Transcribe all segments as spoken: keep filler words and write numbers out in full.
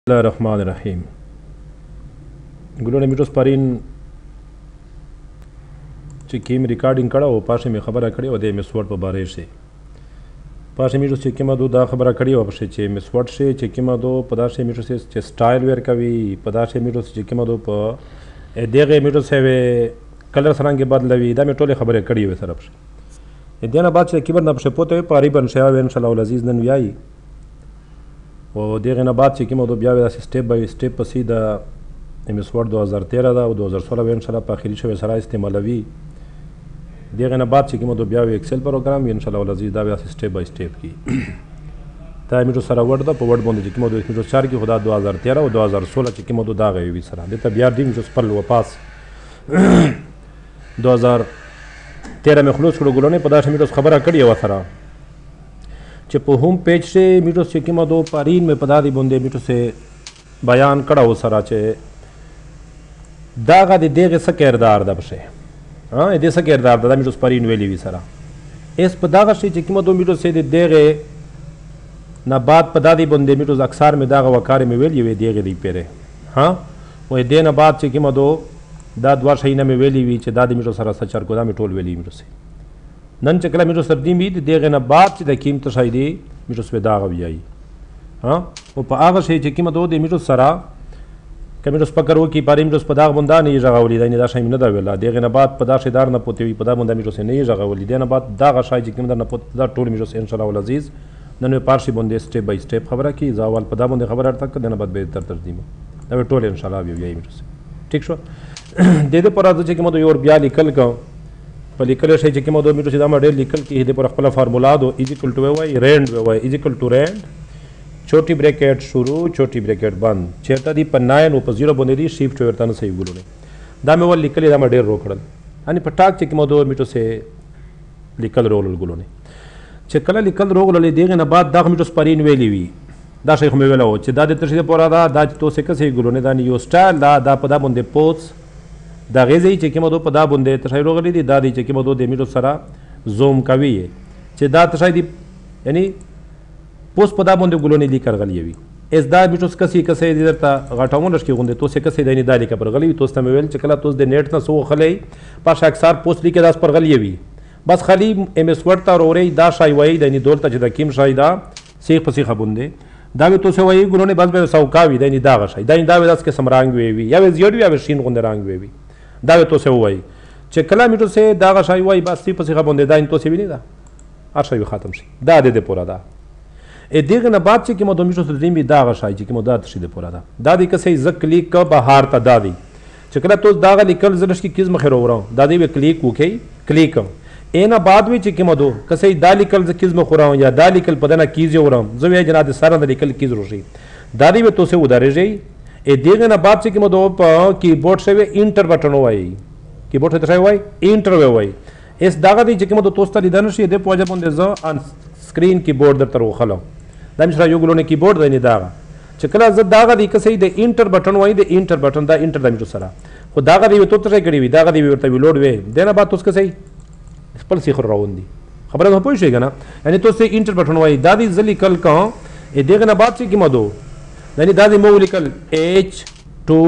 बिस्मिल्लाहिर्रहमानिर्रहीम। गुलोने मिठो स्पारीन چې کیم ریکارډینګ کړه او پاشه مې خبره کړې او د مسوړ په باره شي پاشه میټو چې کیما دو دا خبره کړې او پښه چې مسوړ شي چې کیما دو پداشه میټو چې سټایل ویر کوي پداشه میټو چې کیما دو په دغه میټو سره کلر سرانګه بدلوي دا مې ټوله خبره کړې و سره پښه دنه بعد چې کیبر نه پښه پوته پاری بن شیا ان شاء الله العزیز نن ویای او دغه نه بعد چې کیما دو بیا سټپ بای سټپ پسې دا مسوړ دو هزار تیرہ دا او دو هزار سولہ ان شاء الله په اخیری شوی سره استعمالوي دغه نه بعد چې کوم دو بیا ایکسل پروګرام ان شاء الله العزیز دا بیا سټپ بای سټپ کی تا میټو سره ورډ دا په ورډ باندې چې کوم دو میټو چار کې خدا دو هزار تیرہ او دو هزار سولہ چې کوم دو دا غوي سره د ته بیا دیم جو سپل و پاس دو هزار تیرہ میں خلوص کړو ګلونه په داسې میټو خبره کړې و سره چې په ہوم پیج سے میټو چې کوم دو پارین میں پدا دی باندې میټو سے بیان کړه و سره چې داغه د دغه څه کردار ده بشه ها دې څه کردار ده میټو سپارین ویلی وی سره اس په داغه شي چې کوم دو میټو سه د دغه نه بعد په دادی باندې میټو اکثر می داغه وکاره می ویلی وی دغه دی پیره ها و دې نه بعد چې کوم دو دا دوه شي نه می ویلی وی چې دادی میټو سره سچر کو دا می ټول ویلی میټو سه نن چې کله میټو سردی می دغه نه بعد چې د قیمت شای دی میټو سه داغه ویای ها او په هغه شي چې کوم دو د میټو سره کمیټو سپکرو کی پاریم دوس پداغ بوندا نه ژغاولی دا نه دا شایم نه دا ویلا دغه نه بعد پدا شیدار نه پوتې وی پدا بوندا میټو سه نه ژغاولی دا نه بعد دا غشای چې کوم دا نه پوت دا ټول میټو سه ان شاء الله العزیز نن پارشي بونده سټپ بای سټپ خبره کی زاوال پدا بونده خبره تک نه بعد به تر ترتیب دا ټول ان شاء الله وی وی میټو سه ٹھیک شو د دې پر راځي چې کوم یو بیا لیکل کا په لیکل شي چې کوم دو میټو سه دا ماډل لیکل کی دې پر خپل فارمولا دو از ایکوال ټو وای رینډ وای از ایکوال ټو رینډ छोटी ब्रैकेट शुरू छोटी ब्रैकेट बंद चेरता दी पन्नायन ऊपर जीरो बोने दी शिफ्ट वेरता न सही गुलोने दा में वो लिखल दा में डेर रोकड़ल आणि पटाक चे किमो दो मिटो से लिखल रोल गुलोने चे कला लिखल रोल ले देगे न बाद दाख मिटो स्परीन वेली वी दा शेख में वेला हो चे दा दे तशे पोरा दा दा तो से कसे गुलोने दा नि यो स्टाइल दा दा पदा बंदे पोस दा गेजे चे किमो दो पदा बंदे तशे रोगली दी दा दी चे किमो दो दे मिटो सरा zoom कावी चे दा तशे दी यानी پوس پدا باندې ګلونی لیکر غلی وی اس دا میټوس کسي کسي درته غټاون لشکې غونډه تو سه کسي دني دالي کا پر غلی تو ست مویل چکلا تو د نیټ نه سو خلی پاش اکثر پوس لیکه داس پر غلی وی بس خلی ام اس ورتا اوري دا شای وای دني دولت چې د کیم شای دا سیخ پسې خبونده دا وی تو سه وای ګلونی بس به سو کاوی دني دا غشای دني دا وی داس کې سمرانګ وی وی یا وی زیړ وی یا شین غونډه رنگ وی وی دا وی تو سه وای چې کلا میټو سه دا غشای وای بس سی پسې خبونده دني تو سه وی نه دا ارشای ختم شي دا د دې پورا دا ا دغه نه بعد چې کوم د میټو سره دیم دا غشای چې کوم دا تشې د پورا دا دا د کسې ز کلیک ک بهار ته دا دی چې کله تو دا غ لیکل زلش کی کیز مخه وراو دا دی کلیک وکي کلیک اینا بعد وی چې کوم دو کسې دا لیکل ز کیز مخه وراو یا دا لیکل پدنه کیز وراو زوی جنا د سره د لیکل کیز روشي دا دی تو سه ودارېږي ا دغه نه بعد چې کوم دو په کیبورډ سره انټر بٹن وای کیبورډ ته وای انټر وای اس داغه دی چې کوم دو توسته لیدل شي د پوجا باندې ز ان سکرین کیبورډ درته وخلو دا مشره یو ګلونه کیبورډ دی نه داغه چې کله زه داغه دی کسې د انټر بٹن وای د انټر بٹن دا انټر د میټو سره خو داغه دی تو ترې کړی وی داغه دی ورته ویلوډ وی دنه بعد توس کسې خپل سیخ روان دي خبره نه پوه شي کنه یعنی تو سه انټر بٹن وای دا دی زلی کل کا ا دغه نه بعد چې کی مدو یعنی دا دی مولیکل ایچ ټو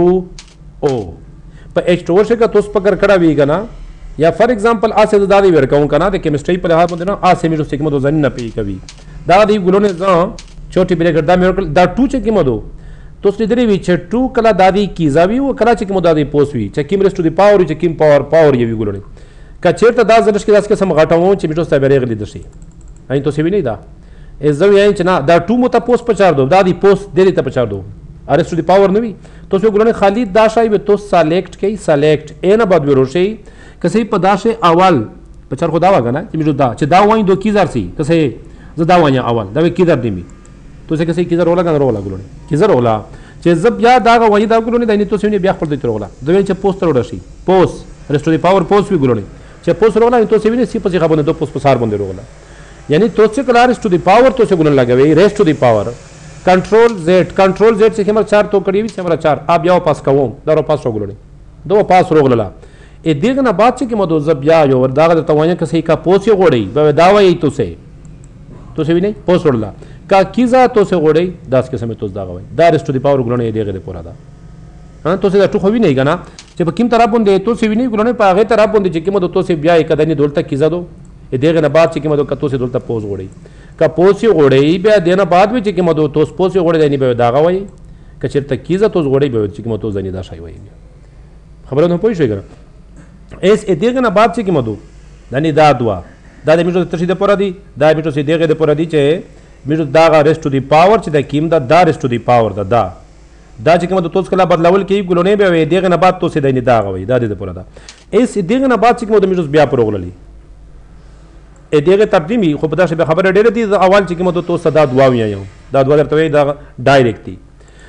او په ایچ ټو شګه توس پکړ کړه وی کنه یا فار ایگزامپل اسه د دادی ورکاون کنه د کیمستري په لحاظ باندې نه اسه میټو سیګما دو ځن نه پی کوي دا دی ګلونه ز چوټي بریکټ دا میرکل دا ټو چې کیمو دو تو ست درې وی چې ټو کلا دادی کیزاوی او کلا چې کیمو دادی پوسوي چې کیم رست ټو دی پاور چې کیم پاور پاور یوی ګلونه کا چیرته دا زلش کې داس کې سم غټاو چې میټو سره بریغلی دشي اين تو سی وی نه دا از زو یې چې نه دا ټو مو ته پوس پچار دو دا دی پوس دې ته پچار دو ارست ټو دی پاور نه وی تو څو ګلونه خالد دا شای به تو سلیکټ کی سلیکټ اینا بعد وروشي کسې پداشه اول پچار خدا واګه نه چې میټو دا چې دا وای دو کیزار سي کسې زدا وای اول دا کیزار دی می تو څه کسې کیزار ولا غن ولا ګلونه کیزار ولا چې زب یا دا وای دا ګلونه دني تو سونه بیا خپل دی تر ولا دوی چې پوسټ وروړ شي پوسټ رست دی پاور پوسټ وی ګلونه چې پوسټ وروړ تو سونه سی پسې خبره دو پوسټ پسار باندې وروړه یعنی تو څه کلار رست دی پاور تو څه ګلونه لګوي رست دی پاور کنټرول زد کنټرول زد چې کومه چار تو کړی وي چې مر چار اب یو پاس کوم دا رو پاس وګلونه دو پاس وروړه ا دغه نه بعد چې کوم دو زب یا یو ور داغه ته وانه کسې کا پوسې غوړی به دا وای تو سه تو سه ویني پوس وړلا کا کیزا تو سه غوړی داس قسم تو دا غوي دا رست دی پاور ګلونه دیغه د پورا دا ها تو سه ټخو وی نه کنه چې په کوم طرف باندې تو سه وی نه ګلونه په هغه طرف باندې چې کوم تو سه بیا کدنې دولته کیزا دو دیغه نه بعد چې کوم دو کتو سه دولته پوز غوړی کا پوسی غوړی بیا دینه بعد وی چې کوم دو تو پوسی غوړی دی به دا غوي کچرته کیزا تو غوړی به چې کوم تو زنی دا شای وي خبره نه پوي شي کنه اس دیغه نه بعد چې کوم دو دني دا دوا دا د میټو ترشي د پورا دی دا میټو سي دیغه د پورا دی چې میټو دا غا ریسټ ټو دی پاور چې د کیم دا دا ریسټ ټو دی پاور دا دا دا چې کوم د توس کلا بدلول کی ګلونه به وي دیغه نه بعد تو سي د دا غوي دا د پورا دا اس دیغه نه بعد چې کوم د میټو بیا پروغللی ا دیغه ترجمه خو په داسې خبره ډیره دي اول چې کوم د تو صدا دوا وي یو دا دوا درته دا ډایرکټ دي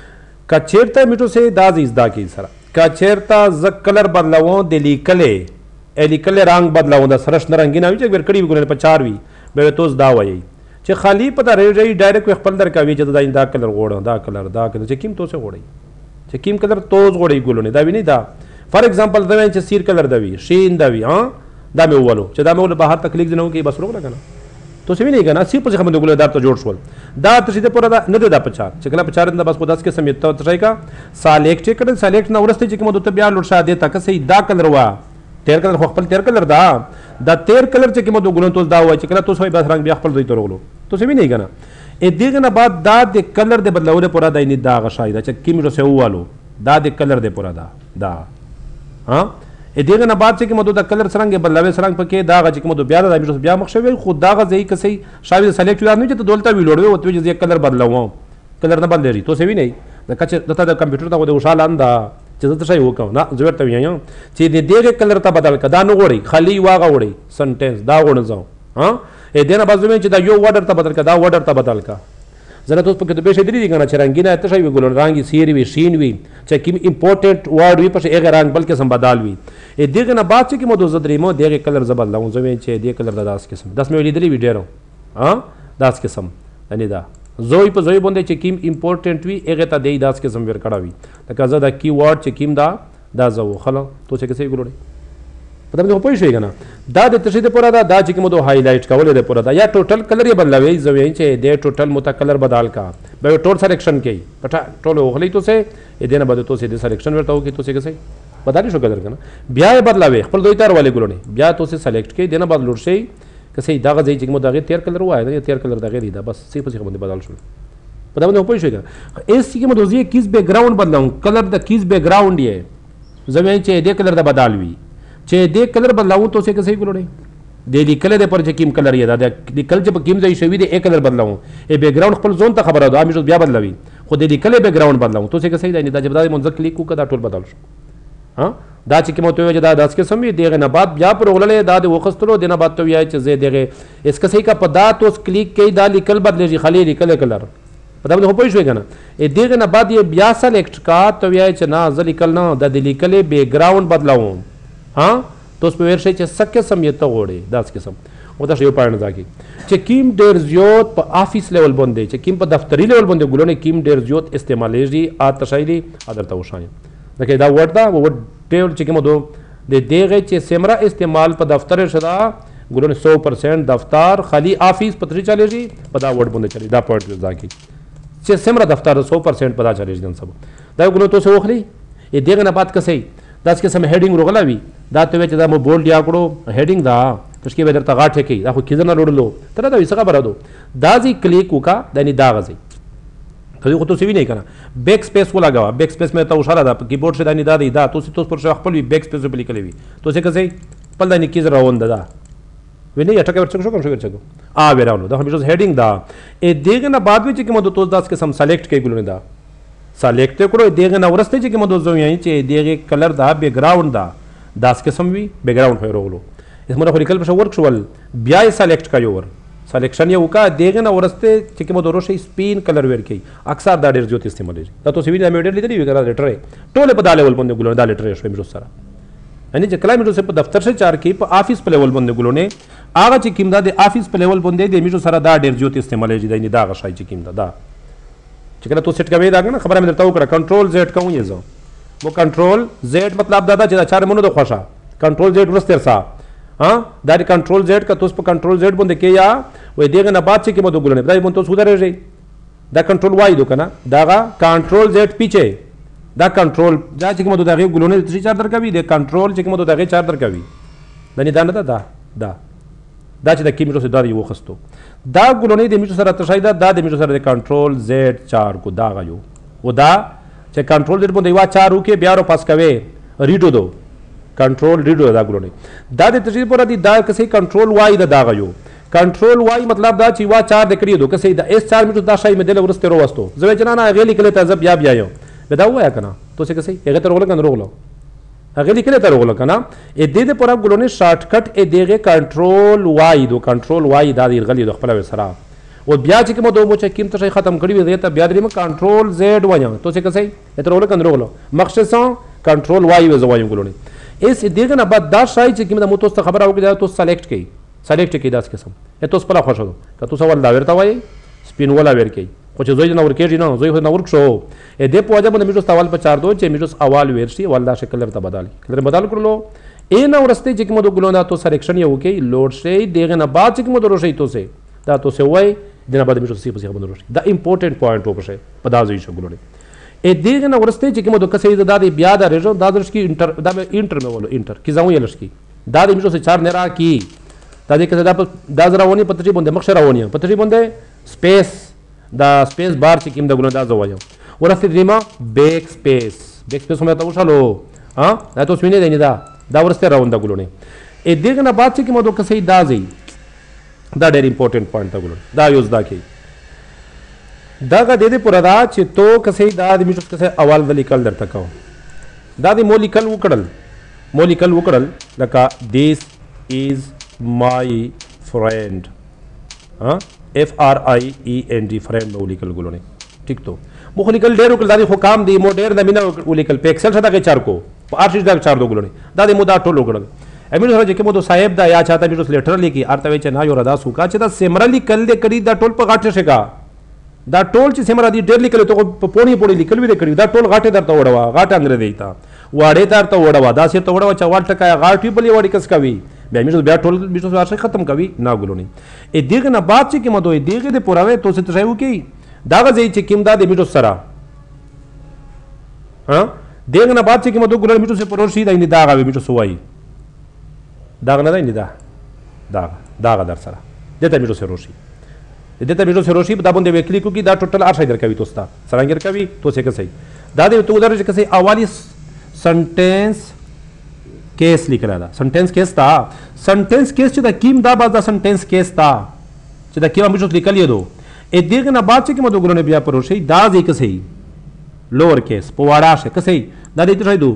کا چیرته میټو سي دا زیز دا کی سره کا چیرته ز کلر بدلوو د لیکلې الیکل رنگ بدلاو دا سرش رنگین وي چې ور کړي وګورل په چار وي به توس دا وایي چې خالی پته ری ډایرکټ خپل در کوي چې دا دا کلر غوړ دا کلر دا کلر چې کیم توسه غوړي چې کیم کلر توس غوړي ګلونه دا ویني دا فار ایگزامپل دا چې سیر کلر دا وي شین دا وي ها دا مې ولو چې دا مې ول بهر تکلیف نه کوي بس روغ کنه تو څه ویني کنه سی په څه باندې ګلونه دا ته جوړ شول دا ته سیده پورا دا نه دا پچار چې کله پچار دا بس خداس کې سمیت ته ځای کا سالیکټ کړه سالیکټ نو ورسته چې کوم دوته بیا لور شاده تا که دا کلر وا تیر کلر خو خپل تیر کلر دا دا تیر کلر چې کوم د ګلون توس دا وای چې کله توس وای بس رنگ بیا خپل دوی ترغلو تو څه ویني کنه ا دغه نه بعد دا د کلر د بدلول پورا د نه دا غشای دا چې کیم رسو والو دا د کلر د پورا دا دا ها ا دغه نه بعد چې کوم د کلر سرنګ بدلوي سرنګ پکې دا چې کوم د بیا د بیا مخشوي خو دا غزي کسي شاوی سلیکټ دا نه چې دولته ویلوړوي او ته چې کلر بدلوم کلر نه بدلري تو څه ویني دا کچ دته د کمپیوټر ته د وشال انده چې ته شای وکاو نه زه ورته وایم چې د دې کلر ته بدل کدا نه غوړي خالی واغه وړي سنټنس دا غوړ ځو ها ا دې نه بازو چې دا یو وډر ته بدل کدا وډر ته بدل کا زره توس په کې به شي درې کنه چې رنگینه ته شای وګول رنگي سیر وی شین وی چې کوم امپورټنت ورډ وی په هغه رنگ بلکې سم بدل وی ا دې نه بعد چې مو دوه درې مو دغه کلر زبل لاو زو چې دې کلر د داس قسم داس مې لیدلې ویډیو ها داس قسم ان دا زوی په زوی باندې چې کیم امپورټنت وی هغه ته دی داس قسم ور کړه وی دا کزه دا کی ورډ چې کیم دا دا زو خلا تو چې کسي ګلوړي پته مې پوه شوې کنه دا د تشهید پورا دا دا چې کوم دو هایلایټ کول د پورا دا یا ټوټل کلر یې بدلوي زوی چې د ټوټل مت کلر بدل کا به ټول سلیکشن کوي پټه ټول غلي تو سه دې نه بده تو سه د سلیکشن ورته وکي تو سه کسي بدل شو کلر کنه بیا یې بدلوي خپل دوی تر والے ګلوړي بیا تو سه سلیکټ کوي دنه بدلور شي کسي دا غځي چې موږ دغه تیر کلر وای دا تیر کلر دغه دی دا بس سی په څه باندې بدل شو پته باندې پوه شئ کنه اس کې موږ دوی کیس بیک گراوند بدلون کلر د کیس بیک گراوند یې زمين چې دې کلر د بدل وی چې دې کلر بدلاو تو څه کسي ګلوړي دې دې کلر پر چې کیم کلر یې دا دې کلر چې کیم ځای شوی دې کلر بدلاو ای بیک گراوند خپل زون ته خبره ده امې بیا بدلوي خو دې کلر بیک گراوند بدلاو تو څه کسي دا نه دا چې بدل منځ کلیک کو کدا ټول بدل شو ها دا چې کوم ته دا داس کې سمې دغه نه بعد بیا پر غللې دا د وخستلو دنه بعد ته وایي چې زه دغه اس کسي کا پدا تو کلیک کې دا لیکل بدلږي خالي لیکل کلر پدا مې پوه شوې کنه دغه نه بعد یې بیا سلیکټ کا ته وایي چې نه ز لیکل نه د لیکل بیک گراوند بدلاو ها تو اس په ورشي چې سکه سمې ته وړي داس کې سم او دا یو پاین ځکه چې کیم ډیر زیات په افیس لیول باندې چې کیم په دفتری لیول باندې ګلونه کیم ډیر زیات استعمالېږي ا تشایلی ادرته وشایم دغه دا ورډ دا ورډ ټیل چې کوم دو د دغه چې سمرا استعمال په دفتر شدا ګلونه سو پرسنټ دفتر خالی افیس پتری چلےږي په دا ورډ باندې چلی دا پورت ځکه چې سمرا دفتر سو پرسنټ پتا چلےږي نن سبا دا ګلونه تو سو خلی ا دغه نه بات کسي داس کې سم هډینګ روغلاوي دا ته چې دا مو بولډ یا کړو هډینګ دا تشکي به درته غاټه کوي دا خو کیزنه لوړلو تر دا وسه خبره دو دا زی کلیک وکا د نه دا غزي کله خو تو سی نه کنه بیک سپیس ولاګوا بیک سپیس مې ته اشاره ده کیبورډ شه دا نه دا دا تو سی تو پر شخ خپل بیک سپیس په لیکلې وي تو څه کوي خپل د نه کیز راوند دا ویني اټکه ورڅ شو کوم شو ورڅ ا ویراولو دا همیشه هډینګ دا ا دغه نه بعد وچ کې مو تو داس کې سم سلیکټ کوي ګلونه دا سلیکټ کړو دغه نه ورسته چې کوم دوه یې چې دغه کلر دا بیک گراوند دا داس کې سم وی بیک گراوند هیرولو اسمه خو لیکل په ورک شول بیا یې سلیکټ کایو ور سلیکشن یو کا دغه نه ورسته چې کوم دوه شي سپین کلر ور کوي اکثر دا ډیر زیات استعمالېږي دا تو سوي د میډل لیدلی وی ګره لیټر ټول په دالې ول باندې ګلونه دا لیټر شوی مې سره یعنی چې کلام مې په دفتر شه چار کې په افیس په لیول باندې ګلونه هغه چې کیم دا د افیس په لیول باندې د میشو سره دا ډیر زیات استعمالېږي دا غشای چې کیم دا دا چې کله تو سیټ کوي دا کنه خبره مې درته وکړه کنټرول زیډ کوم یې زه مو کنټرول زیډ مطلب دا دا چې دا چار مونږ د خوښه کنټرول زیډ ورسته سره ها دا کنټرول زیډ کا توس په کنټرول زیډ باندې کې یا وای دغه نه بعد چې کوم د ګلونه دا مونږ ته سودا راځي دا کنټرول وای دو کنه دا کنټرول زد پیچه دا کنټرول دا چې کوم دغه ګلونه د چار در کوي د کنټرول چې کوم دغه چار در کوي دا نه دا نه دا دا دا چې د کیمیټو سره دا یو خستو دا ګلونه د میټو سره تشای دا د میټو سره د کنټرول زد چار کو دا غيو و دا چې کنټرول دې باندې وا چارو کې بیا رو پاس کوي ریډو دو کنټرول ریډو دا ګلونه دا د تشریح پر دي دا کسي کنټرول وای دا دا غيو کنټرول وای مطلب دا چې وا چار د کړی دو کسي دا اس چار میټو دا شای مدل ورسته روستو زوی جنا غلی کله ته زب یا بیا یو دا وایا کنه تو څه کسي هغه تر ولګن روغلو هغه لیکل تر وغلو کنه ا دې د پورا ګلونه شارټ کټ ا دغه کنټرول وای دو کنټرول وای دا دی غلی د خپل سره او بیا چې کوم دوه چې کیم ته ختم کړی وي ته بیا دریم کنټرول زد وایم تو څه کسي تر ولګن روغلو مقصد سم کنټرول وای وز وایم ګلونه اس دغه نه بعد دا شای چې کوم د متوسط خبره وکړه تو سلیکټ کړي سلیکټ کړي داس قسم ا تو سپلا خوشو که تو سوال دا ورته وای سپین ولا ور کوي خو چې زوی نه ورکېږي نه زوی خو نه ورک شو ا دې په وجه باندې میټوس اول په چار دو چې میټوس اول ورشي ولدا شکل ورته بدل کړي بدل کړلو ا نه ورسته چې کوم د ګلونه تو سلیکشن یو کې لوډ شي دغه نه بعد چې کوم د روشي تو سه دا تو سه وای دنه بعد میټوس سی په څه باندې روشي دا امپورټنت پوینټ وپشه په دا زوی شو ګلونه ا دغه نه ورسته چې کوم د کسې د بیا د رجو دا درش کی انټر دا انټر مې ولو انټر کی ځاو یلش کی دا د میټوس چار نه را کی دا دې کسه دا دا زراونی په تجربه باندې مخ راونی په تجربه باندې سپیس دا سپیس بار چې کوم د ګلونه دا زوایم ورسته دیما بیک سپیس بیک سپیس هم ته وشالو ها دا تو سوینه دی نه دا دا ورسته راوند د ګلونه ا دغه نه بعد چې کوم د کسې دا زی دا ډېر امپورټنت پوینټ دا ګلونه دا یوز دا کی دا غا دې دې پر دا چې تو کسې دا د میټوس کسې اول د لیکل درته کو دا د مولیکل وکړل مولیکل وکړل لکه دیس از مای فرند ها اف آر آئی ای این ڈی فرینڈ ولیکل ګلونه ٹھیک تو مخلیکل ډېر وکړل دا خو کام دی مو ډېر د مینا ولیکل پکسل شته کې چار کو په ارشیش دا چار دو ګلونه دا د مو دا ټول وکړل امیر سره چې کوم دو صاحب دا یا چاته میټوس لیټر لیکي ارته چې نه یو ردا سوکا چې دا سیمرا لیکل دې کړي دا ټول په غاټه شګه دا ټول چې سیمرا دی ډېر لیکل ته په پونی پونی لیکل وی کړي دا ټول غاټه درته وړوا غاټه انګره دیتا واړې درته وړوا دا سي ته وړوا چې وال ټکا غاټي بلی وړي کس کوي بیا میټوس بیا ټول میټوس وارشه ختم کوي نا ګلونه ا دغه نه بعد چې کوم دوی دغه د پوراوي تو څه ترایو کی دا غځي چې کوم دا د میټوس سره ها دغه نه بعد چې کوم دوی ګلونه میټوس په پرور شي دا نه دا غوي میټوس وای دا نه دا نه دا دا دا در سره دته میټوس روشي دته میټوس روشي دا باندې وکلی کو کی دا ټوټل ارشای در کوي توستا سرانګر کوي تو څه کوي دا د تو در چې کوي اوالی سنټنس केस लिखला था सेंटेंस केस था sentence case چې دا کیم دا باز دا سنټنس کیس تا چې دا کیم موږ لیکل یو ا دغه نه بعد چې کوم د ګلونه بیا پروشي دا ځکه صحیح لوور کیس په واړه شه کسي دا دې ته دو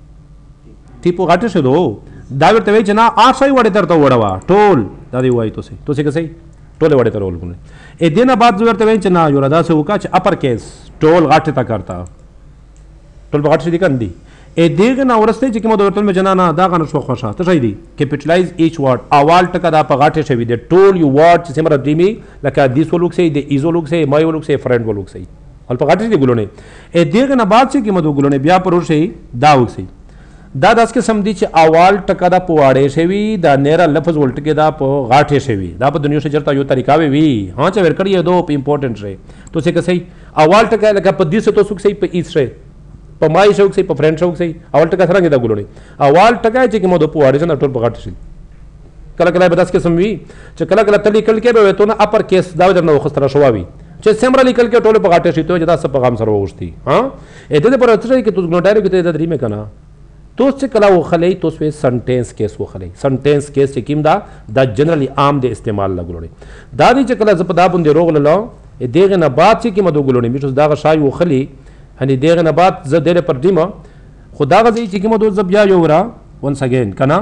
ټیپو غاټه شه دو دا ورته وای چې نه آشای وړه تر ته وړوا ټول دا دی وای تو سي تو سي کسي ټول وړه تر ولګونه ا دې نه بعد ورته وای چې نه یو ردا سه وکا چې اپر کیس ټول غاټه تا کرتا ټول غاټه دي کندي ا دغه نه ورسته چې کوم د ورتل مې جنا نه دا غن شو خوشا ته شي دي کیپټلایز ایچ ورډ اول ټکا دا په غاټه شوی دی ټول یو ورډ چې سمره دیمي لکه دیس ولوک سي د ایزو لوک سي مای ولوک سي فرند ولوک سي ول په غاټه دي ګلونه ا دغه نه بعد چې کوم د ګلونه بیا پر شي دا وک سي دا داس کې سم دي چې اول ټکا دا پواړې شوی دا نیرا لفظ ولټ کې دا په غاټه شوی دا په دنیا شجرتا یو طریقہ وی ها چې ور کړی دو په امپورټنت رې تو څه کسي اول ټکا لکه په دیس تو سوک سي په ایس رې په مای شوک سي په فرند شوک سي اول ټکا سره دا ګلونه اول ټکا چې کوم د پواړې نه ټول په غاټه شي کله کله به داس کې سم وی چې کله کله تلی کل کې به تو نه اپر کیس دا درنه خستره شواوي چې سمرا لیکل کې ټول په غاټه شي ته چې دا سب پیغام سره وښتي ها اته دې پر اترې کې تو ګنټایره کې ته درې مې کنه تو څه کلا وخلې تو سوې سنټنس کیس وخلې سنټنس کیس چې کیم دا دا جنرالي عام د استعمال لګولې دا دې چې کله زپدا بوندې روغ لاله دغه نه بعد چې کیم دو ګلونه میټوس دا شای وخلې هني دغه نه بعد ز دله پر دیمه خدا غزي چې کوم د زبیا یو را ونس اگین کنه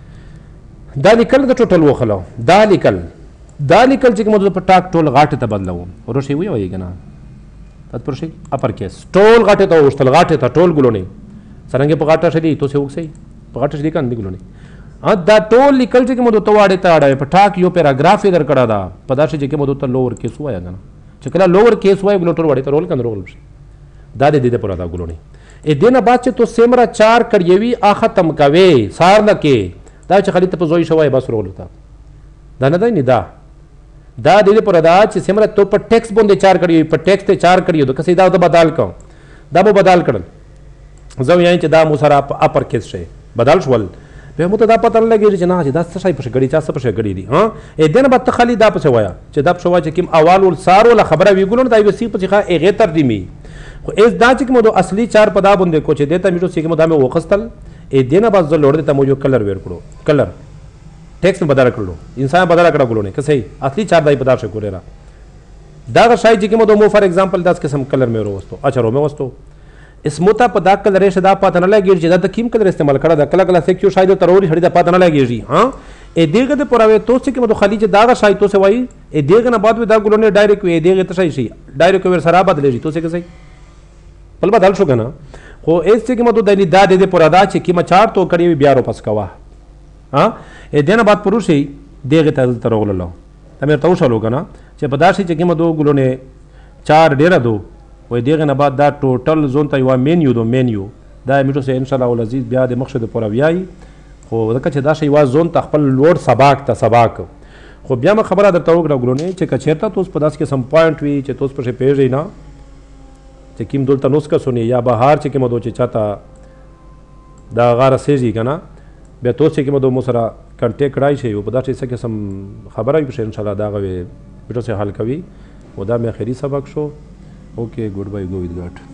دا لیکل د ټوټل وخلو دا لیکل دا لیکل چې کوم د پټاک ټول غاټه ته بدلو ورشي وی وای کنه تد پر شي اپر کیس ټول غاټه ته وشتل غاټه ته ټول ګلونه څنګه په غاټه شدي تو څه وکسي په غاټه شدي کاندي ګلونه ا دا ټول لیکل چې کوم د تواړه ته اړه پټاک یو پیراګراف در کړه دا پداسه چې کوم د لوور کیس وای کنه چې کله لوور کیس وای ګلوټر وړي ته رول کنه رول شي دا د دې پر دا ګلونه ا دینه بعد چې تو سیمرا چار کړیوي ا ختم کوي سار نه کې دا چې خلی ته په زوی شوی بس رول تا دا نه دی نه دا دا د دې لپاره دا چې څومره تو په ټیکس باندې چار کړی په ټیکس ته چار کړی د کسې دا د بدل کوم دا به بدل کړل زه وایم چې دا مو سره په اپر کیس شي بدل شول بیا مو ته دا پته نه لګېږي چې نه چې دا څه شی پسې ګړي چا څه پسې ګړي دي ها ا دې نه به ته خالي دا پسې وایه چې دا پسې وایه چې کوم اول ول سار ولا خبره وي ګلونه دا یو سی پسې ښه هغې ترجمې خو ایس دا چې کوم د اصلي چار په دا باندې کو چې دې ته میټو چې کوم دا مې وخستل ا دې نه بس زه لوړ دې ته مو یو کلر ویر کړو کلر ټیکس مې بدل کړو انسان بدل کړه ګلونه که صحیح اصلي چار دای په دا شي کولې را دا شای چې کوم د مو فار ایگزامپل داس قسم کلر مې وروستو اچھا رو مې وستو اسموتا په دا کلر شه دا پاتنه لګیږي چې دا د کیم کلر استعمال کړه دا کله کله سکیو شاید تروري هړي دا پاتنه لګیږي ها ا دېګه د پراوي تو چې کوم د خلیج دا شای تو سه وای ا دېګه نه بعد دا ګلونه ډایرکټ وي دېګه ته شي شي ډایرکټ ور سره بدلېږي تو څه کوي بل بدل شو کنه خو ایس چې کوم د دلی دا د پرادا چې کیما چار تو کړی بیا رو پس کوا ها ا دې نه بعد پروشي دېګه ته تروللو تمه تو شلو کنه چې په داسې چې کوم دو ګلونه چار ډیره دو وای دیغه نه بعد دا ټوټل زون ته یو مینیو دو مینیو دا میټو سه ان شاء الله العزیز بیا د مقصد پر ویای خو دغه چې دا شی وا زون ته خپل لوړ سباق ته سباق خو بیا ما خبره درته وکړه ګلونه چې کچیرته توس په داس کې سم پوینټ وی چې توس په پیژې نه چې کیم دلته نوس کا سنی یا بهار چې کوم دو چې چاته دا غار سيږي کنه بیا توس چې کوم دو مو سره کنټیکټ راي شي په داسې څه کې سم خبره وي ان شاء الله دا غوي میټو سه حل کوي و دا مې اخري سبق شو. Okay, goodbye, go with God.